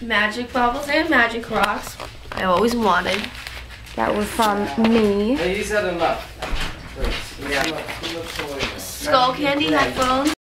magic bubbles and magic rocks. I always wanted. That was from me. Hey, he's had enough. Skull candy headphones.